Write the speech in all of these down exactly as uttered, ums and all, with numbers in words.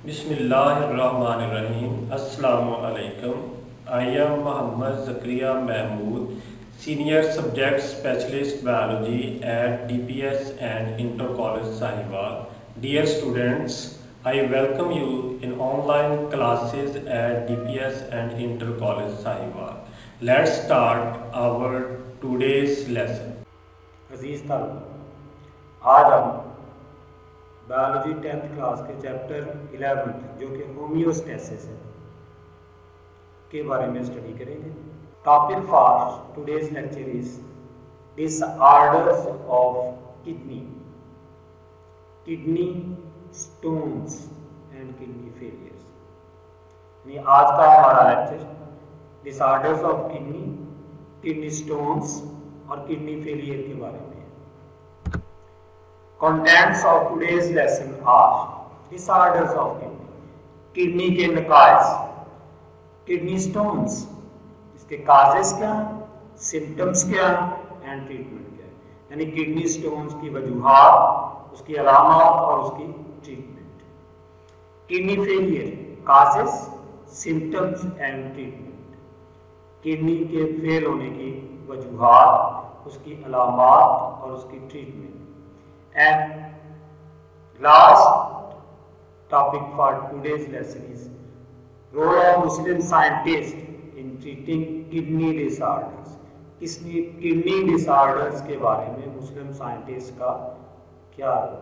बिस्मिल्लाहिर्रहमानिर्रहीम। अस्सलामु अलैकुम। I am Mohammad Zakaria Mahmood, senior subject specialist biology at D P S and Inter College Sahiwal. Dear students, I welcome you in online classes at D P S and Inter College Sahiwal. Let's start our today's lesson. Aziz Talib, आज हम biology tenth class के chapter eleventh जो कि homeostasis है के बारे में study करेंगे। Topic for today's lecture is disorders of kidney, kidney stones and kidney failures. यानी आज का हमारा lecture disorders of kidney, kidney stones और किडनी फेलियर के बारे में। Contents of today's lesson are disorders of kidney, kidney के नकाइज, किडनी स्टोन्स, इसके काजेस क्या हैं, सिम्टम्स क्या हैं एंड ट्रीटमेंट क्या है। यानी किडनी स्टोन्स की वजूहात, उसकी अलामत और उसकी treatment. Kidney failure, causes, symptoms and treatment. Kidney के फेल होने की वजूहात, उसकी अलामत और उसकी treatment. And last topic for today's lesson is role of Muslim scientists in treating kidney disorders. किसने किडनी डिसऑर्डर्स के बारे में मुस्लिम साइंटिस्ट का क्या रोल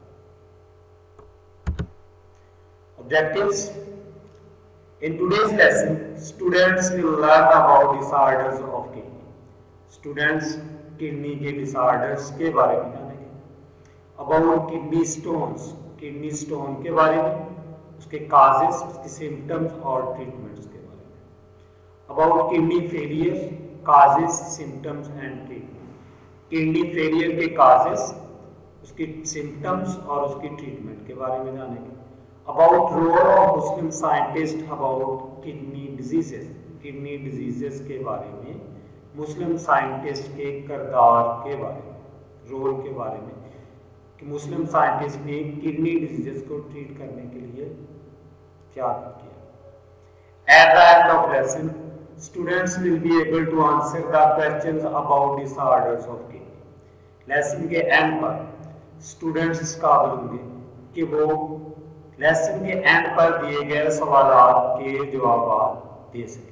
है? Objectives: in today's lesson, students will learn about disorders of kidney. Students kidney के disorders के बारे में जानेंगे। About kidney stones, kidney stone के बारे में, उसके काजेस, उसके सिम्टम्स और ट्रीटमेंट्स के बारे में। About kidney failure, causes, symptoms and treatment. Kidney failure के काजेस, उसकी सिम्टम्स और उसकी ट्रीटमेंट के बारे में जानेंगे। About role of Muslim scientist about kidney diseases, kidney diseases के बारे में मुस्लिम साइंटिस्ट के किरदार के बारे में, रोल के बारे में कि मुस्लिम साइंटिस्ट ने किडनी डिजीजेस को ट्रीट करने के लिए क्या किया। At the end of lesson, students will be able to answer the questions about disorders of kidney. Lesson के एंड पर स्टूडेंट्स इस काबिल होंगे कि वो लेसन के एंड पर दिए गए सवालों के जवाब दे सके।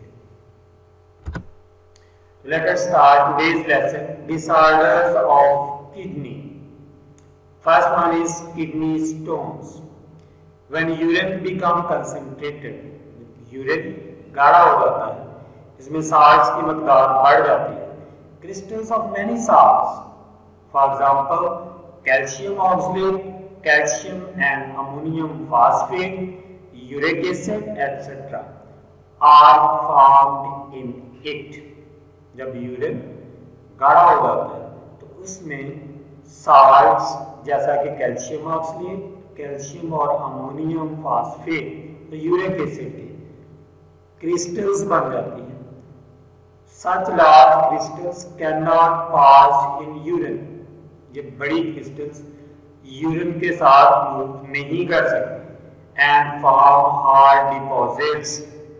Let us start today's lesson, disorders of kidney. First one is kidney stones. When urine become concentrated, urine गाढ़ा हो जाता है, इसमें salts की मकदार बढ़ जाती है। Crystals of many salts, for example, calcium oxalate, calcium and ammonium phosphate, uric acid, et cetera, are found in it. जब यूरिन गाढ़ा हो जाता है तो उसमें साल्ट्स जैसा कि कैल्शियम ऑक्सलेट, कैल्शियम और अमोनियम फास्फेट, तो यूरिक एसिड के क्रिस्टल्स बन जाती हैं। Such large crystals can not pass in urine, ये बड़ी क्रिस्टल्स यूरिन के साथ मूव नहीं कर सकती and form hard deposits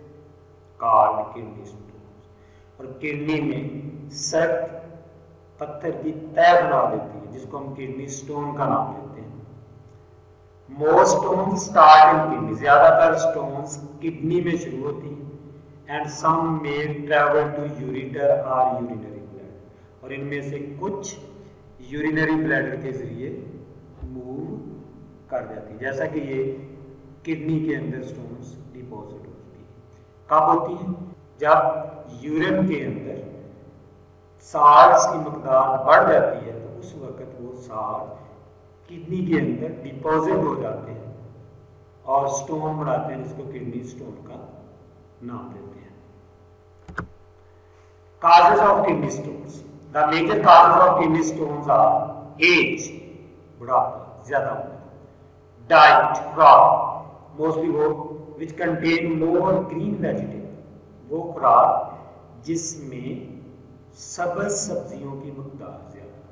called kidney stone. और किडनी में सख्त पत्थर की तह बना देती है जिसको हम किडनी स्टोन का नाम देते हैं। Most stone start in kidney, ज्यादातर स्टोन्स किडनी में शुरू होती हैं। And some may travel to ureter और यूरिनरी ब्लैडर, और इनमें से कुछ यूरिनरी ब्लैडर के जरिए मूव कर जाती है। जैसा कि ये किडनी के अंदर स्टोन्स डिपॉजिट होती है। कब होती है? जब यूरिन के अंदर साल्ट्स की मकदार बढ़ जाती है तो उस वक्त वो साल्ट किडनी के अंदर डिपॉजिट हो जाते हैं और स्टोन बनाते हैं, जिसको किडनी स्टोन का नाम देते हैं। Causes of kidney stones, the major causes of kidney stones are age, बुढ़ापा, ज्यादा उम्र, डाइट, खुराक, मोस्टली वो which contain more green vegetable, वो खुराक जिसमें सब्ज सब्जियों की मकदार ज्यादा,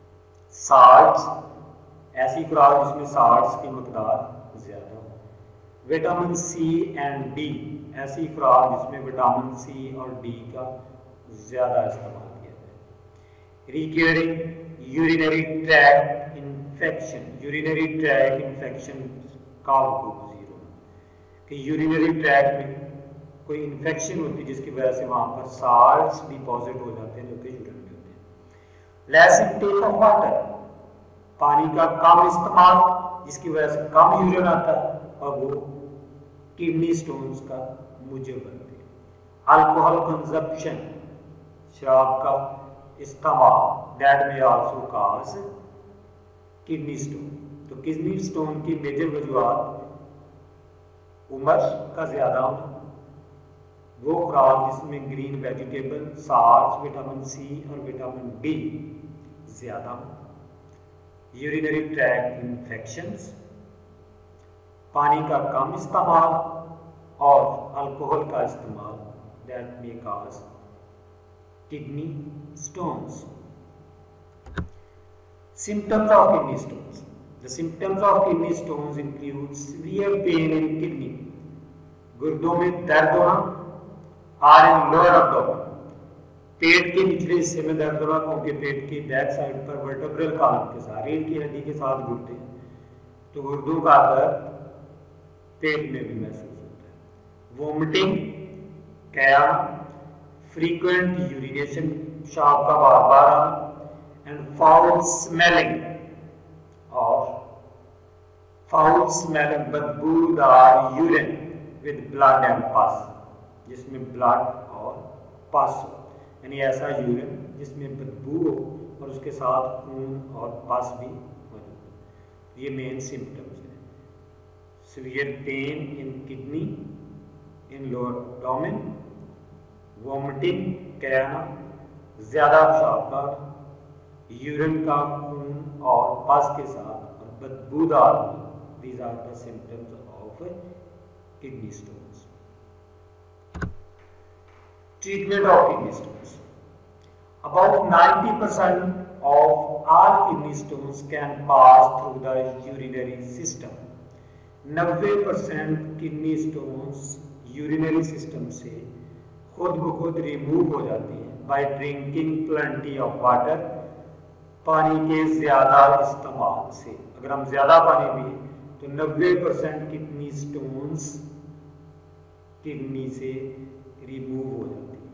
साल्ट्स, ऐसी खुराक जिसमें साल्ट्स की मकदार ज्यादा हो। विटामिन सी एंड डी, ऐसी खुराक जिसमें विटामिन सी और डी का ज़्यादा इस्तेमाल किया जाए। Recurring urinary tract infection, urinary tract infection का जीरो, कि यूरिनरी ट्रैक्ट में कोई इन्फेक्शन होती है जिसकी वजह से वहाँ पर साल्ट्स डिपॉजिट हो जाते हैं जो कि यूरिन में होते हैं। लेस इंटेक ऑफ वाटर, पानी का कम इस्तेमाल जिसकी वजह से कम यूरिन आता है और वो किडनी स्टोन्स का मूजब बनते हैं। अल्कोहल कंजप्शन, शराब का इस्तेमाल, दैट में आल्सो काज किडनी स्टोन। तो किडनी स्टोन की मेजर वजूहत उम्र का ज़्यादा होना, वो खुराक जिसमें green vegetable, salt, vitamin C और विटामिन डी ज़्यादा हो, यूरिनरी ट्रैक्ट इन्फेक्शंस, पानी का कम इस्तेमाल और अल्कोहल का इस्तेमाल, that may cause kidney stones. Symptoms of kidney stones. The symptoms of kidney stones include severe pain in kidney, गुर्दों में दर्द होना, और इन लोअर एब्डोमेन, पेट के निचले हिस्से में दर्द होना, क्योंकि पेट की बैक साइड पर वर्टेब्रल कॉलम के साथ, रीढ़ की हड्डी के साथ गुर्दे हैं, तो गुर्दों का दर्द पेट में भी महसूस होता है। वोमिटिंग, क्या, फ्रीक्वेंट यूरिनेशन, पेशाब का बार बार आना, एंड फाउल स्मेलिंग, और फाउल स्मेलिंग बदबूदार urine with blood and pus, जिसमें ब्लड और पस हो, यानी ऐसा यूरिन जिसमें बदबू हो और उसके साथ खून और पस भी मौजूद हो। ये मेन सिम्टम्स हैं। Severe pain in kidney, in lower abdomen, vomiting, कहना, ज़्यादा पेशाब का, यूरिन का खून और पस के साथ और बदबूदार, these are the symptoms of kidney stones. Treatment of kidney stones. About ninety percent of all kidney stones can pass through the urinary system. नब्बे percent kidney stones urinary system से खुद ब खुद रिमूव हो जाती हैं by drinking plenty of water, पानी के ज़्यादा इस्तेमाल से। अगर हम ज़्यादा पानी पिए तो नब्बे परसेंट किडनी स्टोन्स किडनी से रिमूव हो जाती है।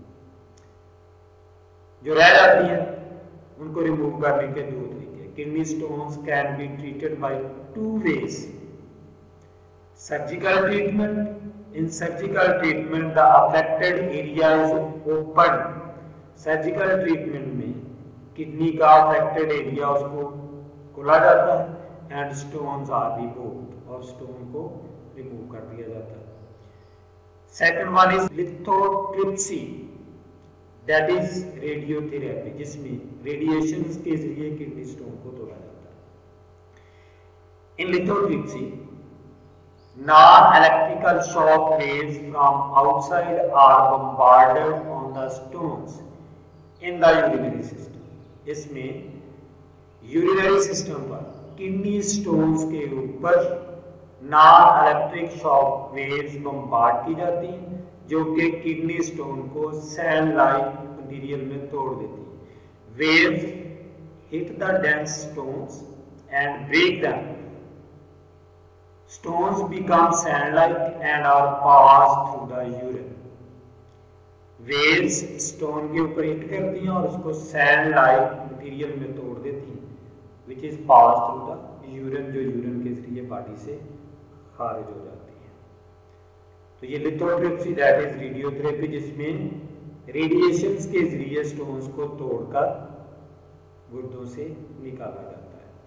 जो रह जाती है उनको रिमूव करने के दो तरीके। Kidney stones can be treated by two ways. Surgical treatment, in surgical treatment the affected area is open. Surgical treatment में किडनी का अफेक्टेड एरिया उसको खोला जाता है एंड स्टोन्स आर रिमूव्ड, और स्टोन को रिमूव कर दिया जाता है। Second one is lithotripsy, that is radiotherapy, जिसमें रेडिएशंस के जरिए किडनी स्टोन को तोड़ा जाता है। In lithotripsy, non-electrical shock waves from outside are bombarded on the stones in the urinary system. इसमें यूरिनरी सिस्टम पर किडनी स्टोन्स के ऊपर non electric shock waves bombard की जाती हैं जो कि किडनी स्टोन को सैंड लाइक मटेरियल में तोड़ देती हैं। Waves hit the dense stones and break them. Stones become sand-like and are passed through the urine. Waves stone के ऊपर हिट करती हैं और उसको sand-like material में तोड़ देती हैं, which is passed through the urine, जो यूरिन के जरिए बॉडी से खारिज हो जाती है। तो ये लिथोट्रिप्सी, दैट इज रेडियोथेरेपी, जिसमें रेडिएशंस के जरिए स्टोन्स को तोड़कर गुर्दों से निकाला जाता है।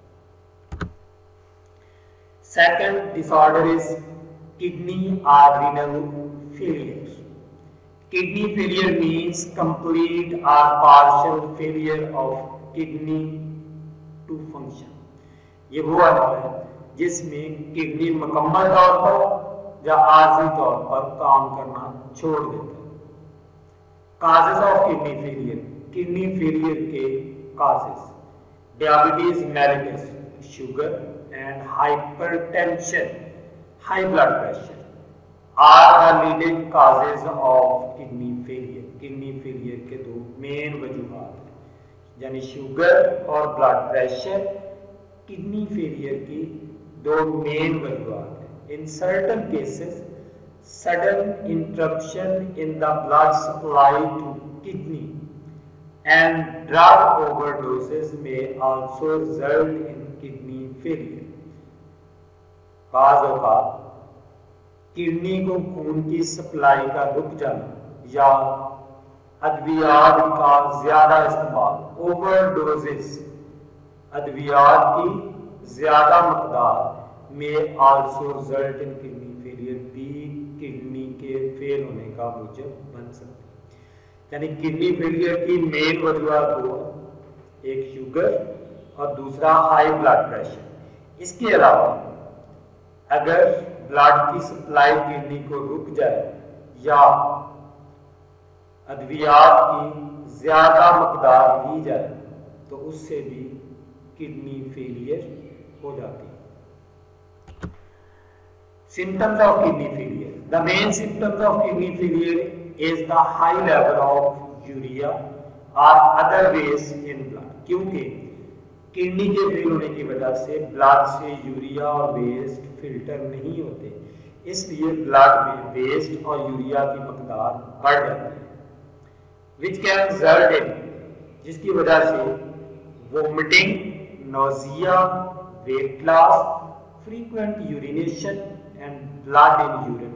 Second disorder is kidney or renal failure. Kidney failure means complete or partial failure of kidney to function. ये वो हालत है जिसमें किडनी मुकम्मल तौर पर या आर्जी तौर पर काम करना छोड़ देता है। Causes of kidney failure, kidney failure के causes: diabetes mellitus, sugar, and hypertension, high blood pressure are the leading causes of kidney failure. Kidney failure के दो मेन वजूहात हैं, यानी शुगर और ब्लड प्रेशर किडनी फेलियर की दो मेन वजूहात हैं. In certain cases sudden interruption in the blood supply to kidney and drug overdoses may also result in kidney failure. बाज़ औक़ात किडनी को खून की सप्लाई का रुक जाना या अद्वियात का ज्यादा इस्तेमाल, ओवरडोजेस, अद्वियात की ज्यादा मकदार में also result in kidney failure, भी किडनी के फेल होने का मूजब बन सकती है. यानी किडनी फेलियर की मेन वजूहत दो, एक शुगर और दूसरा हाई ब्लड प्रेशर. इसके अलावा अगर ब्लड की सप्लाई किडनी को रुक जाए या अद्वियात की ज्यादा मकदार ली जाए तो उससे भी किडनी फेलियर हो जाती है. Symptoms of kidney failure. The main symptoms of kidney failure is the high level of urea और अदर वेस्ट इन ब्लड. क्योंकि किडनी के फेल होने की वजह से ब्लड से यूरिया और वेस्ट फिल्टर नहीं होते, इसलिए ब्लड में वेस्ट और यूरिया की मकदार बढ़ जाती है, विच कैन रिजल्ट इन, जिसकी वजह से vomiting, nausea, weight loss, frequent urination and blood in urine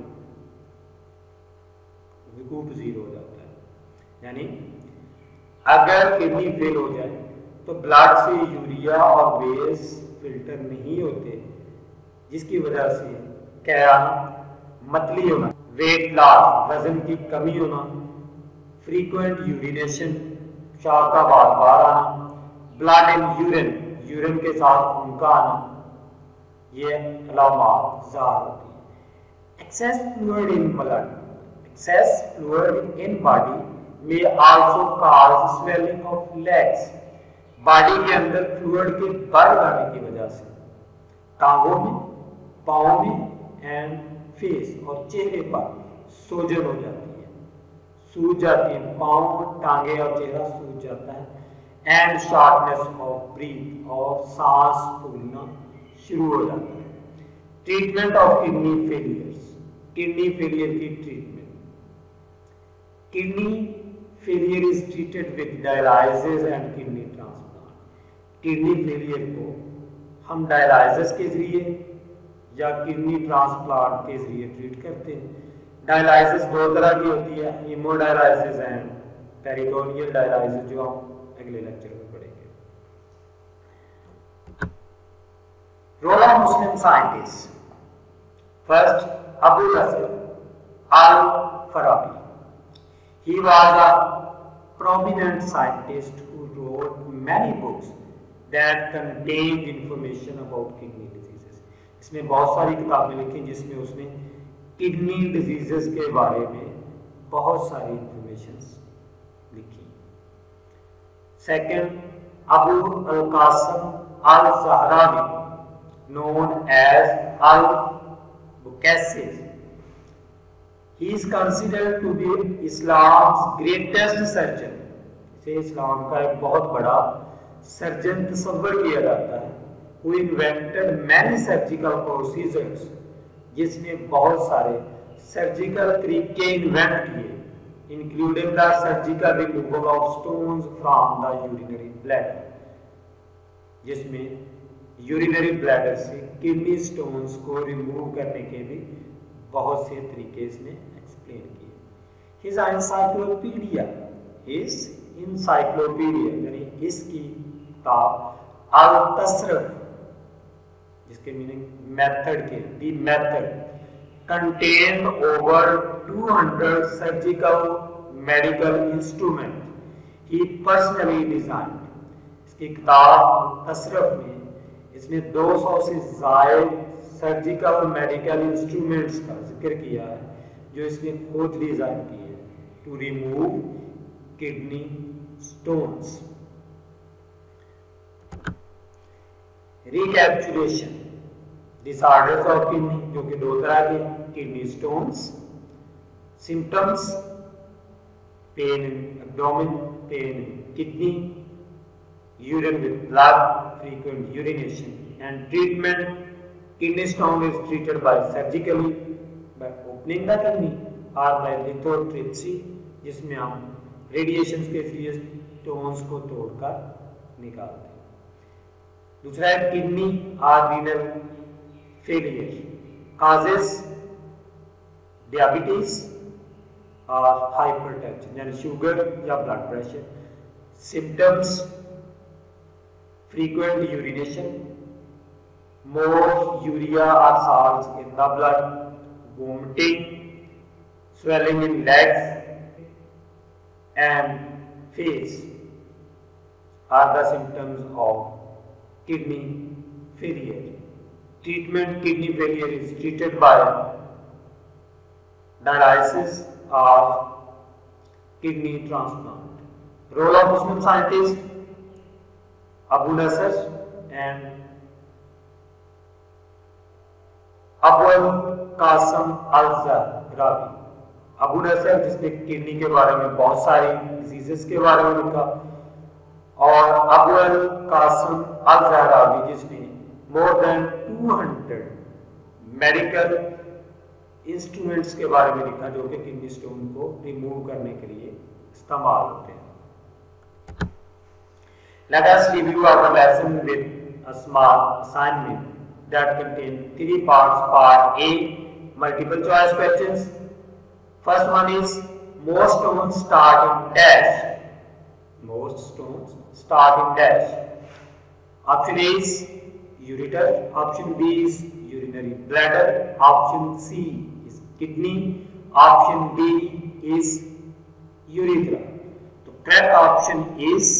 विकूप जीरो हो जाता है. यानी अगर किडनी फेल हो जाए तो ब्लड से यूरिया और वेस्ट फिल्टर नहीं होते, जिसकी वजह से क्या मतली होना, वेट लॉस, वजन की कमी होना, फ्रीक्वेंट यूरिनेशन, पेशाब का बार बार आना, ब्लड इन यूरिन, यूरिन के साथ खून का आना, ये अलामात ज़ाहिर होती है. Excess fluid in blood, excess fluid in body में also cause swelling of legs. Body के अंदर फ्लूइड के बढ़ जाने की वजह से टांगों में, पाँव में एंड फेस और चेहरे पर सूजन हो जाती है, सूज जाती है, पाँव, टांगे और चेहरा सूज जाता है एंड शॉर्टनेस ऑफ ब्रीथ, और सांस फूलना शुरू हो जाता है. Treatment of kidney failures. Kidney failure की treatment. Kidney failure is treated with dialysis and kidney transplant. Kidney failure को हम डायलिसिस के जरिए या किडनी ट्रांसप्लांट के जरिए ट्रीट करते हैं. डायलिसिस दो तरह की होती है, हीमोडायलिसिस एंड पेरिटोनियल डायलिसिस, जो हम अगले लेक्चर में पढ़ेंगे. Role of Muslim scientist. First, Abu Nasr Al Farabi. He was a prominent scientist who wrote many books that contained information about kidney diseases. इसने बहुत सारी किताबें लिखी जिसमें उसने किडनी डिजीजेस के बारे में बहुत सारी इंफॉर्मेशन लिखी. Second, Abu Al Qasim Al Zahrawi, known as Al Bukasis. He is considered to be Islam's greatest surgeon. इसे इस्लाम का एक बहुत बड़ा सर्जन तस्वर किया जाता है. Who invented many surgical procedures, जिसने बहुत सारे सर्जिकल तरीके इन्वेंट किए, including the surgical removal of stones from the urinary bladder, जिसमें यूरिनरी ब्लैडर से किडनी स्टोन्स को रिमूव करने के भी बहुत से तरीके इसने एक्सप्लेन किए. हिज एनसाइक्लोपीडिया, हिज एनसाइक्लोपीडिया यानी इसकी किताब अल तसरफ, जिसके मीनिंग मेथड के, the method, contain over two hundred surgical medical instrument he personally design. इसकी किताब तसरफ में इसने दो सौ से ज्यादा सर्जिकल मेडिकल इंस्ट्रूमेंट्स का जिक्र किया है जो इसने खुद डिजाइन किए to remove kidney stones. Recapitulation, disorders of kidney, जो कि दो तरह के, kidney stones, symptoms, pain in abdomen, pain in kidney, urine with blood, frequent urination, and treatment. Kidney stone is treated by surgically by opening the kidney or by lithotripsy, जिसमें हम radiation के जरिए stones को तोड़कर निकालते हैं। दूसरा है किडनी और रीनल फेलियर, काजेस डायबिटीज और हाइपरटेंशन यानी शुगर या blood pressure, symptoms frequent urination, more urea or salts in the blood, vomiting, swelling in legs and face are the symptoms of kidney failure. Treatment: kidney failure is treated by dialysis or kidney transplant. Role of Muslim scientists: Abu Nasr and Abul Qasim al-Zahrawi। Abu Nasr जिसने kidney के बारे में बहुत सारी diseases के बारे में लिखा, और अबुल कासिम अल-ज़हरावी जिसने more than two hundred medical instruments के बारे में लिखा जो कि किडनी स्टोन को रिमूव करने के लिए इस्तेमाल होते हैं। Let us review our lesson with a small assignment that contains three parts. Part A, multiple choice questions. First one is, most stones start in dash. Most stones start in dash. Option A is ureter. Option B is urinary bladder. Option C is kidney. Option D is urethra. The correct option is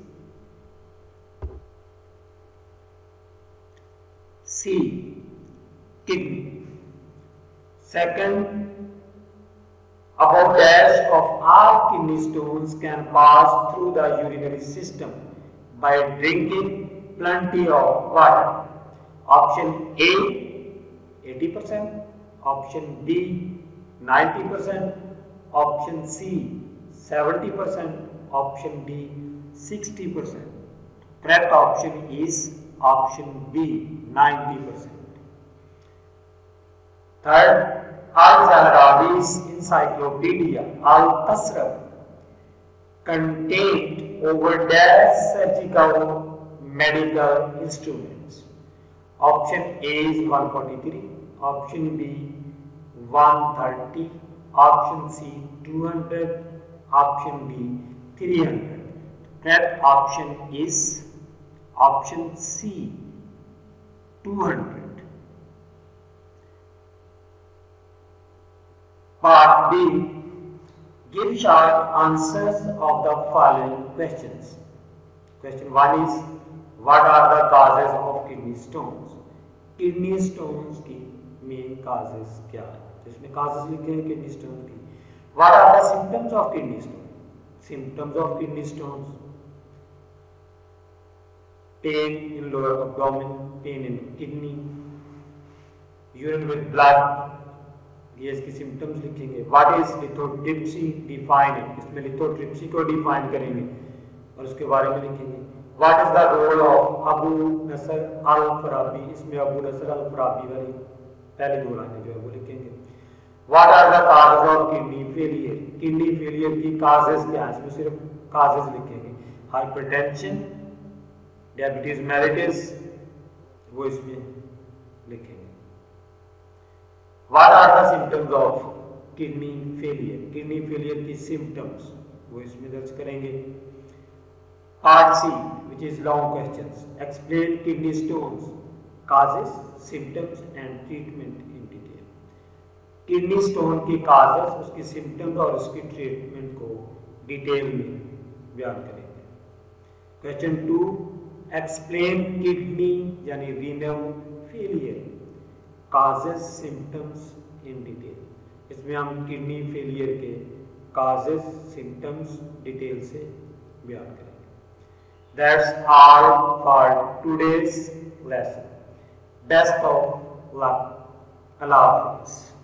C, kidney. Second, about dash of all kidney stones can pass through the urinary system by drinking plenty of water. Option A, eighty percent. Option B, ninety percent. Option C, seventy percent. Option D, sixty percent. Correct option is option B, ninety percent. Third, Al-Zahrawi's Encyclopedia Al-Tasraf contained over dash surgical medical instruments. Option A is one forty-three, option B one thirty, option C two hundred, option D three hundred. Correct option is option C, two hundred. Part B, give short answers of the following questions. Question one is, what are the causes of kidney stones? Kidney stones की main causes क्या है? जिसमें causes लिखे हैं kidney stones की. What are the symptoms of kidney stones? Symptoms of kidney stones: pain in lower abdomen, pain in kidney, urine with blood, ये इसकी symptoms लिखेंगे. What is lithotripsy, define it, इसमें लिथोट्रिप्सी को define करेंगे और उसके बारे में लिखेंगे. What is the role of Abu Nasr Al Farabi, इसमें अबू नसर अल फराबी वाली पहले दो लाइनें जो है वो लिखेंगे. What are the causes of kidney failure, kidney failure की काजेज क्या है, इसमें सिर्फ काजेज लिखेंगे. हाइपरटेंशन, डायबिटीज मेलिटस, वो इसमें लिखेंगे. What are the symptoms of kidney failure? Kidney failure की symptoms वो इसमें दर्ज करेंगे. Part C, which is long questions. Explain kidney stones, causes, symptoms and treatment in detail. Kidney stone की causes, उसकी symptoms और उसकी treatment को डिटेल में बयान करेंगे. Question two, explain kidney यानी renal failure, causes, symptoms in detail. इसमें हम किडनी फेलियर के काजेज, सिम्टम्स डिटेल से बयान करेंगे. That's all for today's lesson. Best of luck. Allah Hafiz.